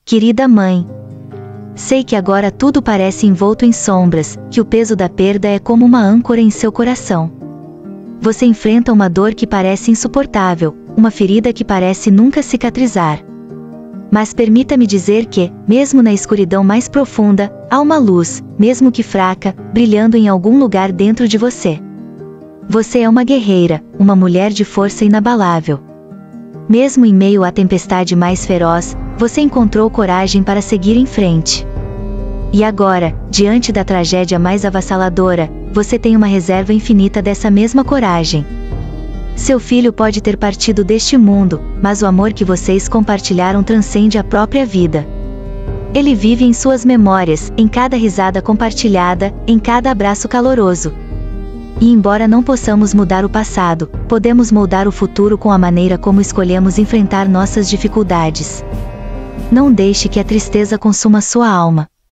Querida mãe, sei que agora tudo parece envolto em sombras, que o peso da perda é como uma âncora em seu coração. Você enfrenta uma dor que parece insuportável, uma ferida que parece nunca cicatrizar. Mas permita-me dizer que, mesmo na escuridão mais profunda, há uma luz, mesmo que fraca, brilhando em algum lugar dentro de você. Você é uma guerreira, uma mulher de força inabalável. Mesmo em meio à tempestade mais feroz, você encontrou coragem para seguir em frente. E agora, diante da tragédia mais avassaladora, você tem uma reserva infinita dessa mesma coragem. Seu filho pode ter partido deste mundo, mas o amor que vocês compartilharam transcende a própria vida. Ele vive em suas memórias, em cada risada compartilhada, em cada abraço caloroso. E embora não possamos mudar o passado, podemos moldar o futuro com a maneira como escolhemos enfrentar nossas dificuldades. Não deixe que a tristeza consuma sua alma.